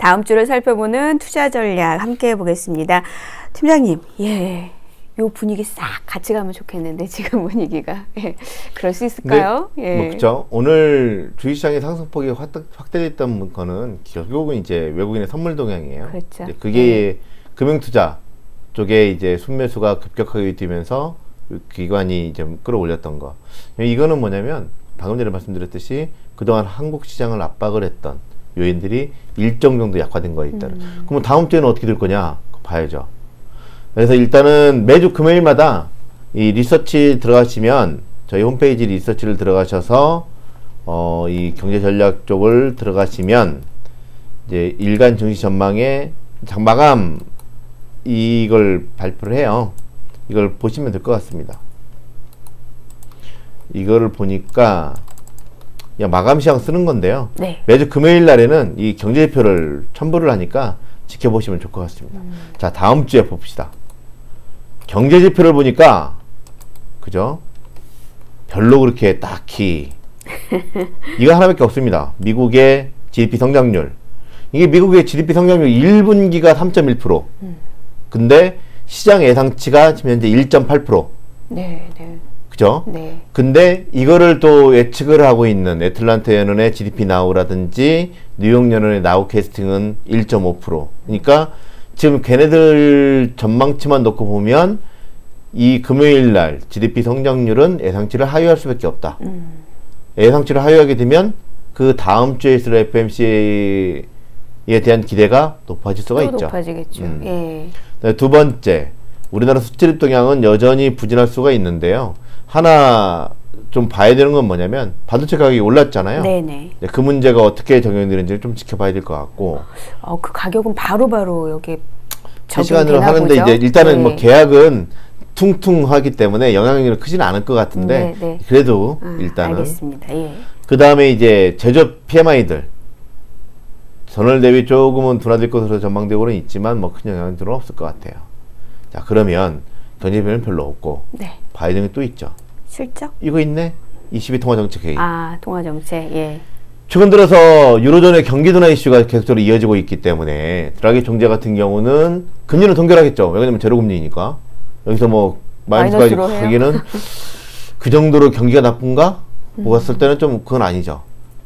다음 주를 살펴보는 투자 전략 함께 해보겠습니다. 팀장님, 예. 요 분위기 싹 같이 가면 좋겠는데 지금 분위기가 그럴 수 있을까요? 네, 뭐 그렇죠. 오늘 주식시장의 상승폭이 확대됐던 거는 결국은 이제 외국인의 선물 동향이에요. 그렇죠. 그게 금융투자 쪽에 이제 순매수가 급격하게 뛰면서 기관이 이제 끌어올렸던 거. 이거는 뭐냐면 방금 전에 말씀드렸듯이 그동안 한국 시장을 압박을 했던 요인들이 일정 정도 약화된 거에 있다는. 그럼 다음 주에는 어떻게 될 거냐? 봐야죠. 그래서 일단은 매주 금요일마다 이 리서치 들어가시면 저희 홈페이지 리서치를 들어가셔서 이 경제 전략 쪽을 들어가시면 이제 일간 증시 전망에 마감 이걸 발표를 해요. 이걸 보시면 될 것 같습니다. 이거를 보니까 그냥 마감 시장 쓰는 건데요. 네. 매주 금요일 날에는 이 경제지표를 첨부를 하니까 지켜보시면 좋을 것 같습니다. 자, 다음 주에 봅시다. 경제지표를 보니까 그죠? 별로 그렇게 딱히 이거 하나밖에 없습니다. 미국의 GDP 성장률. 이게 미국의 GDP 성장률 1분기가 3.1%. 근데 시장 예상치가 지금 현재 1.8%. 네, 네. 그죠? 네. 근데 이거를 또 예측을 하고 있는 애틀란타 연은의 GDP 나우라든지 뉴욕 연은의 나우 캐스팅은 1.5%. 그러니까 지금 걔네들 전망치만 놓고 보면 이 금요일 날 GDP 성장률은 예상치를 하회할 수밖에 없다. 예상치를 하회하게 되면 그 다음 주에 있을 FMC에 대한 기대가 높아질 수가 있죠. 높아지겠죠. 예. 네, 두 번째, 우리나라 수출입 동향은 여전히 부진할 수가 있는데요. 하나 좀 봐야 되는 건 뭐냐면 반도체 가격이 올랐잖아요. 네네. 네, 그 문제가 어떻게 적용되는지 좀 지켜봐야 될 것 같고. 그 가격은 바로바로 여기 실시간으로 하는데 보죠? 이제 일단은 네. 뭐 계약은 퉁퉁하기 때문에 영향력이 크지는 않을 것 같은데 네. 그래도 일단은. 알겠습니다. 예. 그 다음에 이제 제조업 PMI들 전월 대비 조금은 둔화될 것으로 전망되고는 있지만 뭐 큰 영향들은 없을 것 같아요. 자, 그러면 경제변은 별로 없고 네. 봐야 되는 게 또 있죠. 실적? 이거 있네. 22 통화정책회의. 통화정책. 예. 최근 들어서 유로존의 경기 둔화 이슈가 계속적으로 이어지고 있기 때문에 드라기 총재 같은 경우는 금리는 동결하겠죠. 왜냐면 제로금리니까. 여기서 뭐 마이너스까지 가기는 그 정도로 경기가 나쁜가? 보았을 때는 좀 그건 아니죠.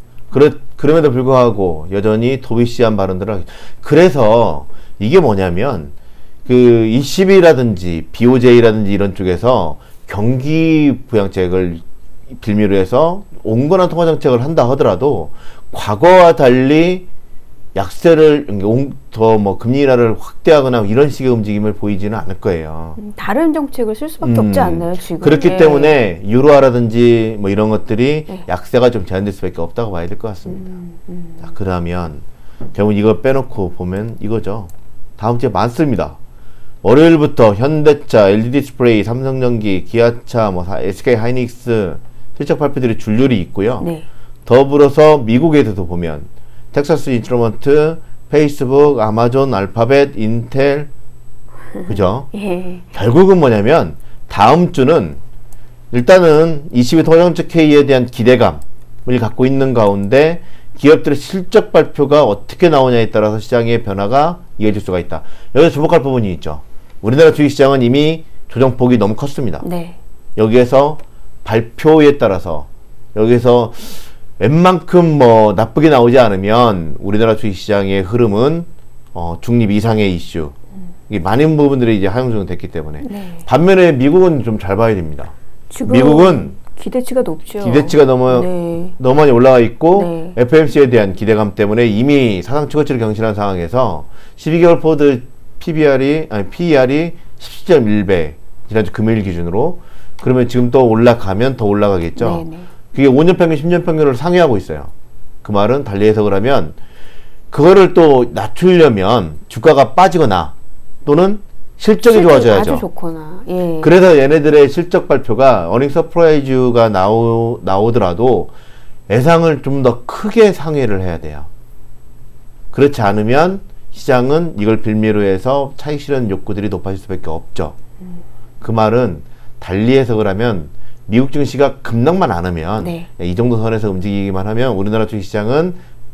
그럼에도 불구하고 여전히 도비시한 발언들을 하겠죠. 그래서 이게 뭐냐면 그 ECB라든지 BOJ라든지 이런 쪽에서 경기 부양책을 빌미로 해서 온건한 통화 정책을 한다 하더라도 과거와 달리 약세를 더 뭐 금리 인하를 확대하거나 이런 식의 움직임을 보이지는 않을 거예요. 다른 정책을 쓸 수밖에 없지 않나요, 지금? 그렇기 때문에 유로화라든지 뭐 이런 것들이 약세가 좀 제한될 수밖에 없다고 봐야 될 것 같습니다. 자, 그러면 결국 이걸 빼놓고 보면 이거죠. 다음 주에 많습니다. 월요일부터 현대차, LG디스플레이, 삼성전기, 기아차, 뭐 SK하이닉스 실적 발표들이 줄줄이 있고요. 네. 더불어서 미국에서도 보면 텍사스 인스트루먼트, 페이스북, 아마존, 알파벳, 인텔, 그죠? 예. 결국은 뭐냐면 다음 주는 일단은 22 통화정책회의에 대한 기대감을 갖고 있는 가운데 기업들의 실적 발표가 어떻게 나오냐에 따라서 시장의 변화가 이어질 수가 있다. 여기서 주목할 부분이 있죠. 우리나라 주식시장은 이미 조정폭이 너무 컸습니다. 네. 여기에서 발표에 따라서 여기서 웬만큼 뭐 나쁘게 나오지 않으면 우리나라 주식시장의 흐름은 중립 이상의 이슈. 이게 많은 부분들이 이제 하향조정 됐기 때문에. 네. 반면에 미국은 좀 잘 봐야 됩니다. 지금 미국은 기대치가 높죠. 기대치가 너무 많이 올라가 있고 네. FMC에 대한 기대감 때문에 이미 사상 최고치를 경신한 상황에서 12개월 포드 PER이 17.1배 지난주 금요일 기준으로. 그러면 지금 또 올라가면 더 올라가겠죠. 네네. 그게 5년 평균, 10년 평균을 상회하고 있어요. 그 말은 달리 해석을 하면 그거를 또 낮추려면 주가가 빠지거나 또는 실적이 좋아져야죠. 아주 좋거나. 예. 그래서 얘네들의 실적 발표가 어닝 서프라이즈가 나오더라도 예상을 좀 더 크게 상회를 해야 돼요. 그렇지 않으면 시장은 이걸 빌미로 해서 차익 실현 욕구들이 높아질 수밖에 없죠. 그 말은 달리 해석을 하면 미국 증시가 급락만 안 하면 이 정도 선에서 움직이기만 하면 우리나라 주식시장은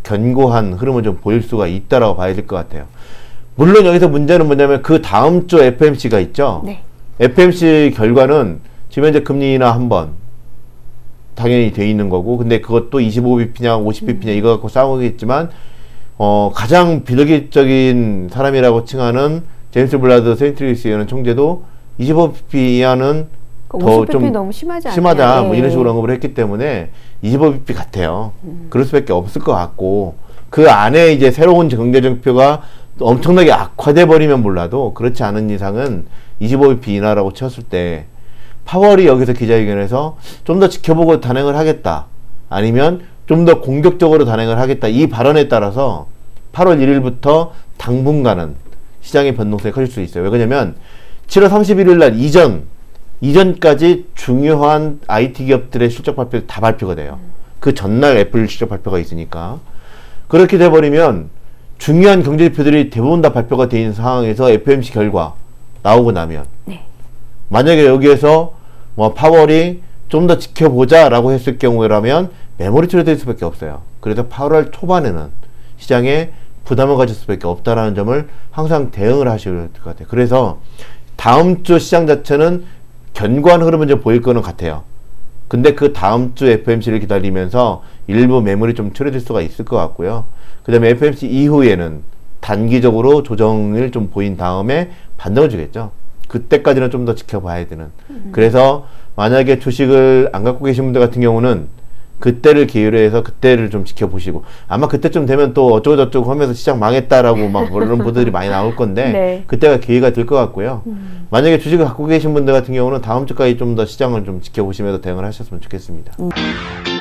견고한 흐름을 좀 보일 수가 있다라고 봐야 될 것 같아요. 물론 여기서 문제는 뭐냐면 그 다음 주 FMC가 있죠. 네. FMC 결과는 지금 현재 금리 인하 한 번 당연히 돼 있는 거고, 근데 그것도 25bp냐 50bp냐 이거 갖고 싸우겠지만 가장 비극적인 사람이라고 칭하는 제임스 블라드 세인트루이스 의원 총재도 25bp 이하는 더 좀 너무 심하다. 뭐 이런 식으로 언급을 했기 때문에 25bp 같아요. 그럴 수밖에 없을 것 같고, 그 안에 이제 새로운 경제 정표가 엄청나게 악화돼 버리면 몰라도 그렇지 않은 이상은 25bp 인하라고 쳤을 때 파월이 여기서 기자회견에서 좀 더 지켜보고 단행을 하겠다, 아니면 좀 더 공격적으로 단행을 하겠다, 이 발언에 따라서 8월 1일부터 당분간은 시장의 변동성이 커질 수 있어요. 왜 그러냐면 7월 31일 날 이전까지 중요한 IT 기업들의 실적 발표 다 발표가 돼요. 그 전날 애플 실적 발표가 있으니까. 그렇게 돼버리면 중요한 경제지표들이 대부분 다 발표가 돼 있는 상황에서 FOMC 결과 나오고 나면, 네. 만약에 여기에서 뭐 파월이 좀 더 지켜보자 라고 했을 경우라면 메모리 처리될 수밖에 없어요. 그래서 8월 초반에는 시장에 부담을 가질 수밖에 없다라는 점을 항상 대응을 하셔야 될 것 같아요. 그래서 다음 주 시장 자체는 견고한 흐름을 좀 보일 거는 같아요. 근데 그 다음 주 FOMC를 기다리면서 일부 매물이 좀 처리될 수가 있을 것 같고요. 그 다음에 FOMC 이후에는 단기적으로 조정을 좀 보인 다음에 반등을 주겠죠. 그때까지는 좀 더 지켜봐야 되는. 그래서 만약에 주식을 안 갖고 계신 분들 같은 경우는 그때를 기회로 해서 그때를 좀 지켜보시고, 아마 그때쯤 되면 또 어쩌고저쩌고 하면서 시장 망했다라고 막 그런 보도들이 많이 나올 건데 네. 그때가 기회가 될 것 같고요. 만약에 주식을 갖고 계신 분들 같은 경우는 다음 주까지 좀 더 시장을 좀 지켜보시면서 대응을 하셨으면 좋겠습니다.